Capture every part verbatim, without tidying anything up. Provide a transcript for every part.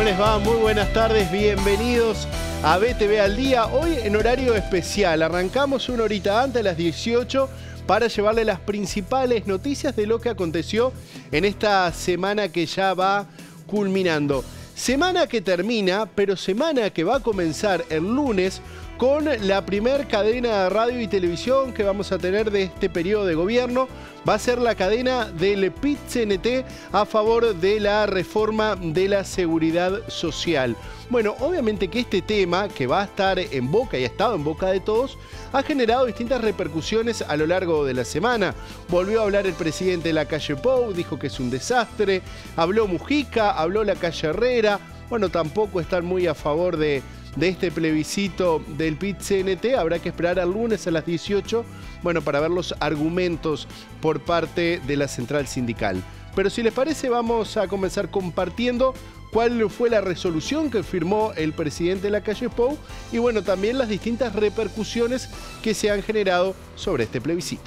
les va? Muy buenas tardes, bienvenidos a B T V al Día. Hoy en horario especial, arrancamos una horita antes, a las dieciocho, para llevarle las principales noticias de lo que aconteció en esta semana que ya va culminando. Semana que termina, pero semana que va a comenzar el lunes con la primer cadena de radio y televisión que vamos a tener de este periodo de gobierno. Va a ser la cadena del P I T C N T a favor de la reforma de la seguridad social. Bueno, obviamente que este tema, que va a estar en boca y ha estado en boca de todos, ha generado distintas repercusiones a lo largo de la semana. Volvió a hablar el presidente de Lacalle Pou, dijo que es un desastre. Habló Mujica, habló Lacalle Herrera. Bueno, tampoco están muy a favor de... de este plebiscito del P I T C N T. Habrá que esperar al lunes a las dieciocho, bueno, para ver los argumentos por parte de la central sindical. Pero si les parece, vamos a comenzar compartiendo cuál fue la resolución que firmó el presidente de Lacalle Pou y, bueno, también las distintas repercusiones que se han generado sobre este plebiscito.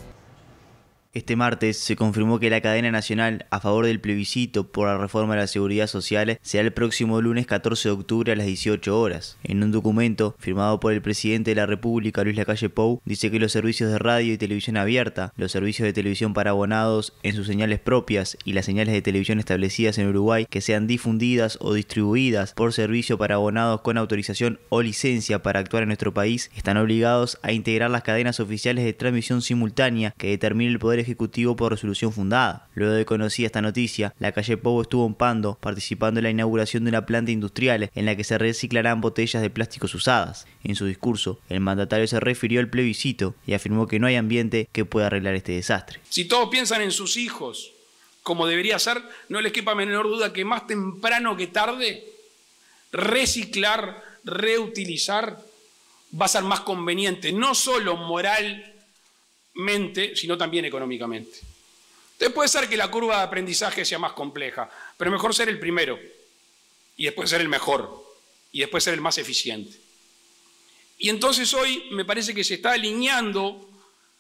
Este martes se confirmó que la cadena nacional a favor del plebiscito por la reforma de la seguridad social será el próximo lunes catorce de octubre a las dieciocho horas. En un documento firmado por el presidente de la República, Luis Lacalle Pou, dice que los servicios de radio y televisión abierta, los servicios de televisión para abonados en sus señales propias y las señales de televisión establecidas en Uruguay que sean difundidas o distribuidas por servicio para abonados con autorización o licencia para actuar en nuestro país, están obligados a integrar las cadenas oficiales de transmisión simultánea que determine el Poder Ejecutivo por resolución fundada. Luego de conocida esta noticia, Lacalle Pou estuvo en Pando participando en la inauguración de una planta industrial en la que se reciclarán botellas de plásticos usadas. En su discurso, el mandatario se refirió al plebiscito y afirmó que no hay ambiente que pueda arreglar este desastre. Si todos piensan en sus hijos como debería ser, no les quepa menor duda que más temprano que tarde reciclar, reutilizar va a ser más conveniente, no solo moral mente, sino también económicamente. Entonces puede ser que la curva de aprendizaje sea más compleja, pero mejor ser el primero, y después ser el mejor, y después ser el más eficiente. Y entonces hoy me parece que se está alineando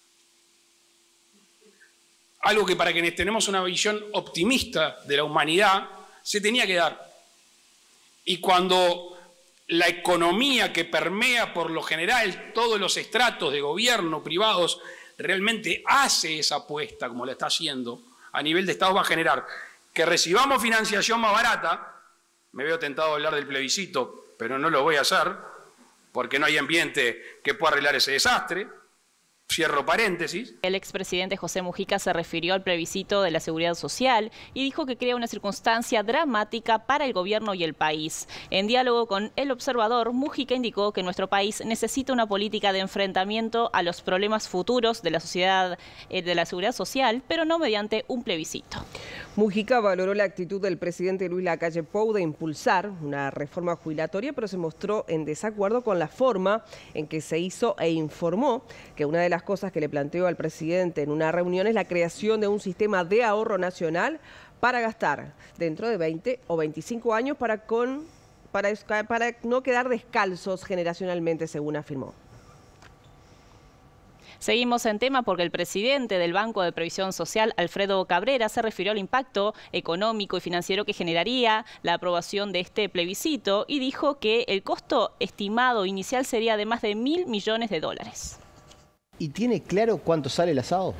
algo que para quienes tenemos una visión optimista de la humanidad, se tenía que dar. Y cuando la economía que permea por lo general todos los estratos de gobierno, privados, realmente hace esa apuesta como la está haciendo a nivel de Estado, va a generar que recibamos financiación más barata. Me veo tentado a hablar del plebiscito, pero no lo voy a hacer porque no hay ambiente que pueda arreglar ese desastre. Cierro paréntesis. El expresidente José Mujica se refirió al plebiscito de la seguridad social y dijo que crea una circunstancia dramática para el gobierno y el país. En diálogo con El Observador, Mujica indicó que nuestro país necesita una política de enfrentamiento a los problemas futuros de la sociedad, eh, de la seguridad social, pero no mediante un plebiscito. Mujica valoró la actitud del presidente Luis Lacalle Pou de impulsar una reforma jubilatoria, pero se mostró en desacuerdo con la forma en que se hizo e informó que una de las cosas que le planteó al presidente en una reunión es la creación de un sistema de ahorro nacional para gastar dentro de veinte o veinticinco años para, con, para, para no quedar descalzos generacionalmente, según afirmó. Seguimos en tema porque el presidente del Banco de Previsión Social, Alfredo Cabrera, se refirió al impacto económico y financiero que generaría la aprobación de este plebiscito y dijo que el costo estimado inicial sería de más de mil millones de dólares. ¿Y tiene claro cuánto sale el asado?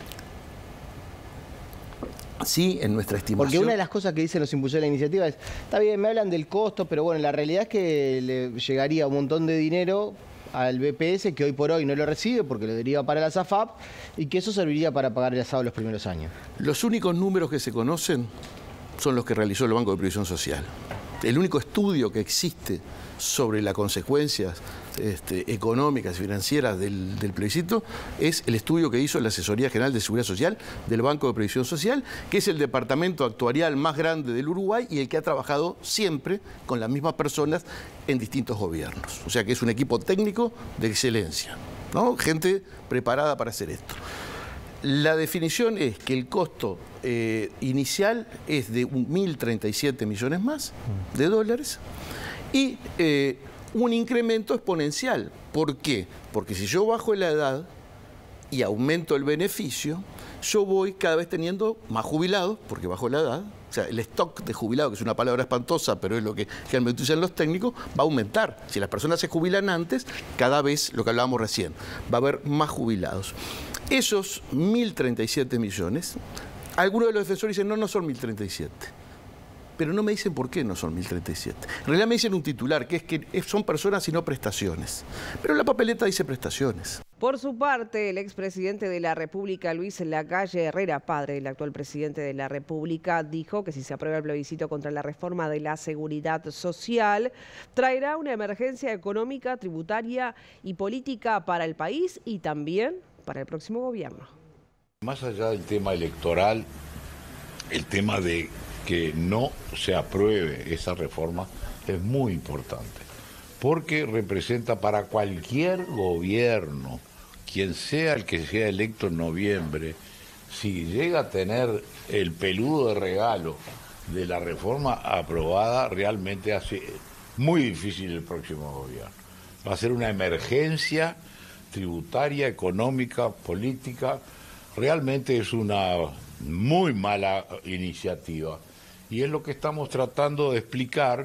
Sí, en nuestra estimación. Porque una de las cosas que dicen los impulsores de la iniciativa es, está bien, me hablan del costo, pero bueno, la realidad es que le llegaría un montón de dinero al B P S, que hoy por hoy no lo recibe porque lo deriva para la S A F A P, y que eso serviría para pagar el asado los primeros años. Los únicos números que se conocen son los que realizó el Banco de Previsión Social. El único estudio que existe sobre las consecuencias este, económicas y financieras del, del plebiscito es el estudio que hizo la Asesoría General de Seguridad Social del Banco de Previsión Social, que es el departamento actuarial más grande del Uruguay y el que ha trabajado siempre con las mismas personas en distintos gobiernos. O sea que es un equipo técnico de excelencia, ¿no? Gente preparada para hacer esto. La definición es que el costo eh, inicial es de mil treinta y siete millones más de dólares y eh, un incremento exponencial. ¿Por qué? Porque si yo bajo la edad y aumento el beneficio, yo voy cada vez teniendo más jubilados, porque bajo la edad, o sea, el stock de jubilados, que es una palabra espantosa, pero es lo que realmente usan los técnicos, va a aumentar. Si las personas se jubilan antes, cada vez, lo que hablábamos recién, va a haber más jubilados. Esos mil treinta y siete millones, algunos de los defensores dicen, no, no son mil treinta y siete. Pero no me dicen por qué no son mil treinta y siete. En realidad me dicen un titular, que es que son personas y no prestaciones. Pero la papeleta dice prestaciones. Por su parte, el expresidente de la República, Luis Lacalle Herrera, padre del actual presidente de la República, dijo que si se aprueba el plebiscito contra la reforma de la seguridad social, traerá una emergencia económica, tributaria y política para el país y también para el próximo gobierno. Más allá del tema electoral, el tema de que no se apruebe esa reforma es muy importante, porque representa para cualquier gobierno, quien sea el que sea electo en noviembre, si llega a tener el peludo de regalo de la reforma aprobada, realmente hace muy difícil el próximo gobierno. Va a ser una emergencia tributaria, económica, política. Realmente es una muy mala iniciativa. Y es lo que estamos tratando de explicar,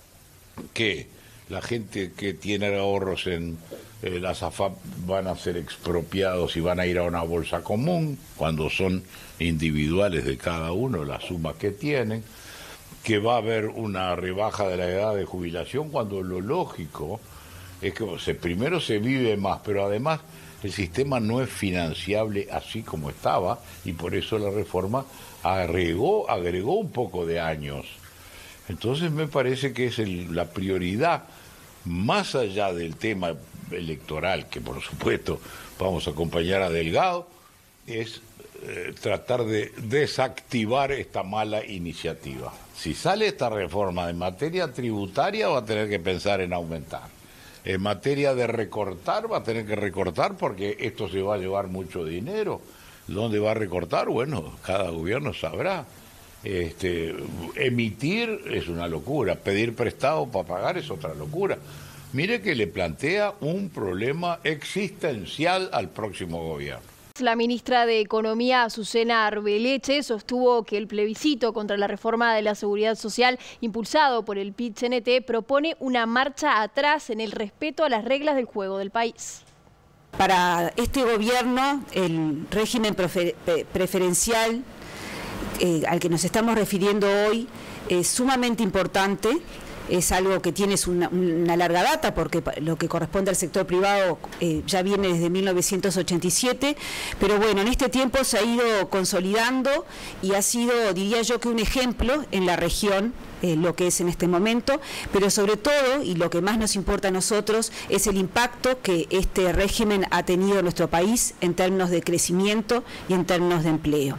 que la gente que tiene ahorros en eh, la SAFAP van a ser expropiados y van a ir a una bolsa común, cuando son individuales de cada uno las sumas que tienen, que va a haber una rebaja de la edad de jubilación, cuando lo lógico es que o sea, primero se vive más, pero además el sistema no es financiable así como estaba, y por eso la reforma agregó, agregó un poco de años. Entonces me parece que es el, la prioridad, más allá del tema electoral, que por supuesto vamos a acompañar a Delgado, es eh, tratar de desactivar esta mala iniciativa. Si sale esta reforma en materia tributaria, va a tener que pensar en aumentar. En materia de recortar, va a tener que recortar porque esto se va a llevar mucho dinero. ¿Dónde va a recortar? Bueno, cada gobierno sabrá. Este, emitir es una locura, pedir prestado para pagar es otra locura. Mire que le plantea un problema existencial al próximo gobierno. La ministra de Economía, Azucena Arbeleche, sostuvo que el plebiscito contra la reforma de la seguridad social impulsado por el P I T C N T propone una marcha atrás en el respeto a las reglas del juego del país. Para este gobierno, el régimen prefer preferencial eh, al que nos estamos refiriendo hoy es sumamente importante. Es algo que tiene una, una larga data, porque lo que corresponde al sector privado eh, ya viene desde mil novecientos ochenta y siete, pero bueno, en este tiempo se ha ido consolidando y ha sido, diría yo, que un ejemplo en la región, eh, lo que es en este momento, pero sobre todo, y lo que más nos importa a nosotros, es el impacto que este régimen ha tenido en nuestro país en términos de crecimiento y en términos de empleo.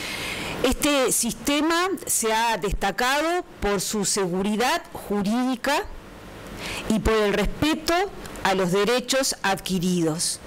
Este sistema se ha destacado por su seguridad jurídica y por el respeto a los derechos adquiridos.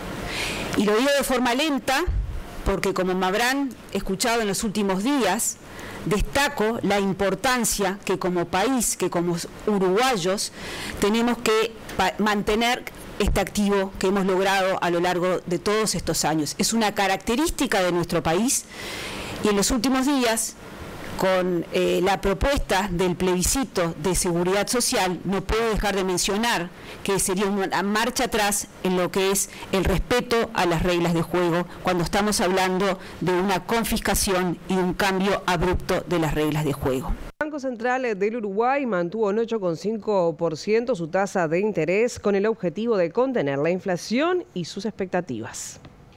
Y lo digo de forma lenta porque, como me habrán escuchado en los últimos días, destaco la importancia que como país, que como uruguayos, tenemos que mantener este activo que hemos logrado a lo largo de todos estos años. Es una característica de nuestro país. Y en los últimos días, con eh, la propuesta del plebiscito de seguridad social, no puedo dejar de mencionar que sería una marcha atrás en lo que es el respeto a las reglas de juego, cuando estamos hablando de una confiscación y un cambio abrupto de las reglas de juego. El Banco Central del Uruguay mantuvo en ocho coma cinco por ciento su tasa de interés con el objetivo de contener la inflación y sus expectativas.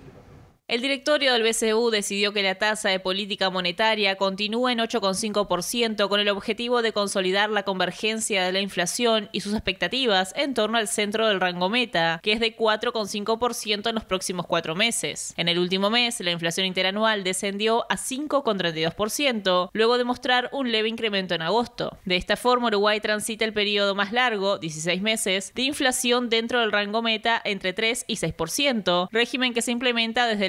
El directorio del B C U decidió que la tasa de política monetaria continúe en ocho coma cinco por ciento con el objetivo de consolidar la convergencia de la inflación y sus expectativas en torno al centro del rango meta, que es de cuatro coma cinco por ciento en los próximos cuatro meses. En el último mes, la inflación interanual descendió a cinco coma treinta y dos por ciento, luego de mostrar un leve incremento en agosto. De esta forma, Uruguay transita el periodo más largo, dieciséis meses, de inflación dentro del rango meta entre tres y seis por ciento, régimen que se implementa desde el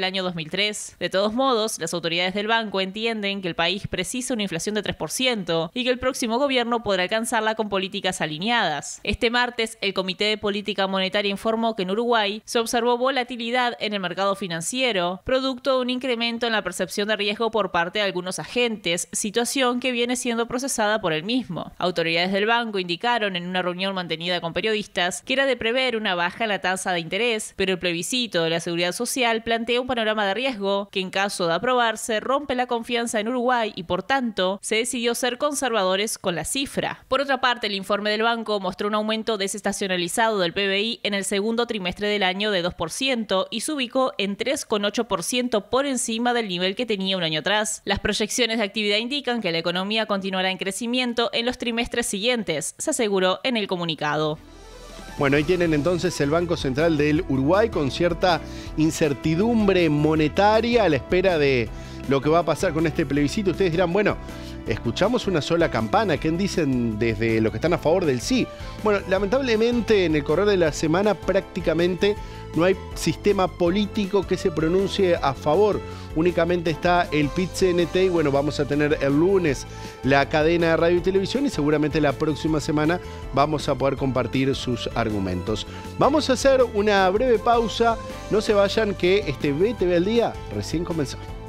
año dos mil tres. De todos modos, las autoridades del banco entienden que el país precisa una inflación de tres por ciento y que el próximo gobierno podrá alcanzarla con políticas alineadas. Este martes, el Comité de Política Monetaria informó que en Uruguay se observó volatilidad en el mercado financiero, producto de un incremento en la percepción de riesgo por parte de algunos agentes, situación que viene siendo procesada por el mismo. Autoridades del banco indicaron en una reunión mantenida con periodistas que era de prever una baja en la tasa de interés, pero el plebiscito de la Seguridad Social plantea un panorama de riesgo que, en caso de aprobarse, rompe la confianza en Uruguay y, por tanto, se decidió ser conservadores con la cifra. Por otra parte, el informe del banco mostró un aumento desestacionalizado del P B I en el segundo trimestre del año de dos por ciento y se ubicó en tres coma ocho por ciento por encima del nivel que tenía un año atrás. Las proyecciones de actividad indican que la economía continuará en crecimiento en los trimestres siguientes, se aseguró en el comunicado. Bueno, ahí tienen entonces el Banco Central del Uruguay con cierta incertidumbre monetaria a la espera de lo que va a pasar con este plebiscito. Ustedes dirán, bueno, escuchamos una sola campana. ¿Qué dicen desde los que están a favor del sí? Bueno, lamentablemente en el correr de la semana prácticamente no hay sistema político que se pronuncie a favor. Únicamente está el P I T C N T y bueno, vamos a tener el lunes la cadena de radio y televisión y seguramente la próxima semana vamos a poder compartir sus argumentos. Vamos a hacer una breve pausa. No se vayan que este B T V al día recién comenzó.